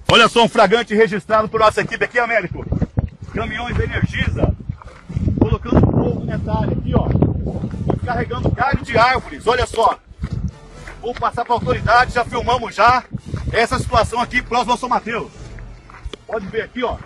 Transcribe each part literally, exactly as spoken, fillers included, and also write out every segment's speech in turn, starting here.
Olha só um flagrante registrado por nossa equipe aqui, Américo. Caminhões da Energisa colocando fogo nessa área aqui, ó. Carregando galho de árvores, olha só. Vou passar para a autoridade, já filmamos já essa situação aqui próximo ao São Mateus. Pode ver aqui, ó.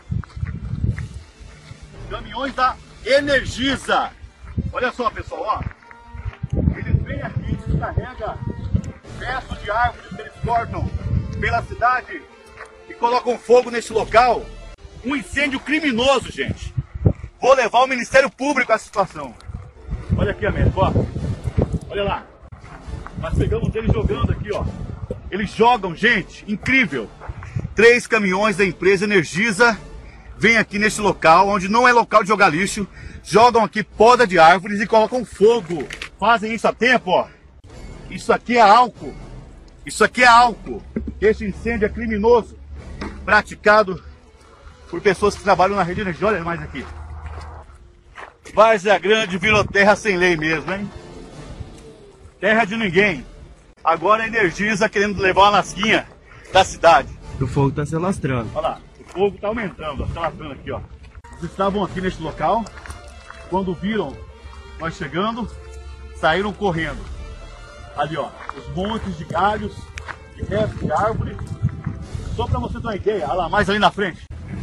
Caminhões da Energisa. Olha só, pessoal, ó. Eles vêm aqui, descarregam peças de árvores que eles cortam pela cidade e colocam fogo nesse local. Um incêndio criminoso, gente. Vou levar o Ministério Público a situação. Olha aqui, Américo, ó. Olha lá. Nós pegamos eles jogando aqui, ó. Eles jogam, gente, incrível. Três caminhões da empresa Energisa vêm aqui nesse local, onde não é local de jogar lixo. Jogam aqui poda de árvores e colocam fogo. Fazem isso a tempo, ó. Isso aqui é álcool. Isso aqui é álcool. Esse incêndio é criminoso. Praticado por pessoas que trabalham na rede de energia. Olha mais aqui. Várzea Grande virou terra sem lei mesmo, hein? Terra de ninguém. Agora a Energisa querendo levar uma lasquinha da cidade. O fogo tá se alastrando. Olha lá, o fogo tá aumentando, ó, tá alastrando aqui, ó. Eles estavam aqui neste local, quando viram nós chegando, saíram correndo. Ali, ó, os montes de galhos, de restos de árvore. Só pra você ter uma ideia, olha lá, mais ali na frente.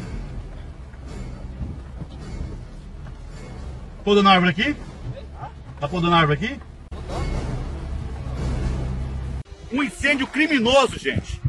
Podando a árvore aqui? Tá podando a árvore aqui? Um incêndio criminoso, gente.